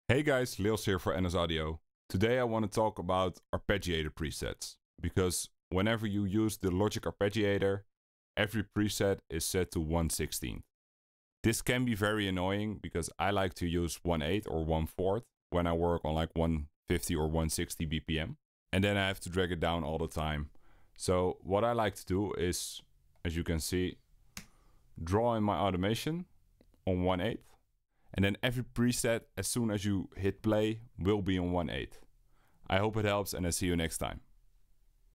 Hey guys, Lils here for NS Audio. Today I want to talk about Arpeggiator presets, because whenever you use the Logix Arpeggiator, every preset is set to 1/16. This can be very annoying because I like to use 1/8 or 1/4 when I work on like 150 or 160 BPM, and then I have to drag it down all the time. So what I like to do is, as you can see, draw in my automation on 1/8. And then every preset, as soon as you hit play, will be on 1/8. I hope it helps, and I see you next time.